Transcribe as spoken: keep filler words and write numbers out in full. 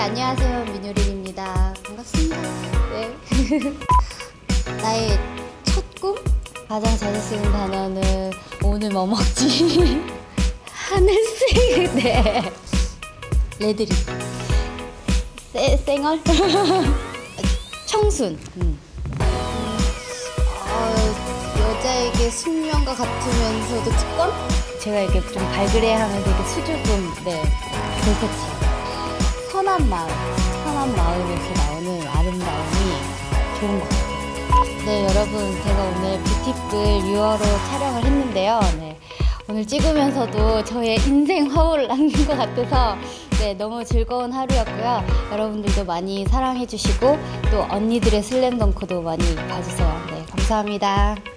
안녕하세요. 민효린입니다. 반갑습니다. 네. 나의 첫 꿈? 가장 자주 쓰는 단어는 오늘 뭐 먹지? 하늘색. 네. 레드립. 세, 쌩얼? 청순. 음. 어, 여자에게 숙명과 같으면서도 특권? 제가 이렇게 좀 발그레하면서 이렇게 수줍음. 네. 그렇겠지. 선한 마음, 선한 마음에서 나오는 아름다움이 좋은 것 같아요. 네, 여러분, 제가 오늘 뷰티풀 유 화로 촬영을 했는데요. 네, 오늘 찍으면서도 저의 인생 화보를 남긴 것 같아서 네, 너무 즐거운 하루였고요. 여러분들도 많이 사랑해주시고 또 언니들의 슬램덩크도 많이 봐주세요. 네, 감사합니다.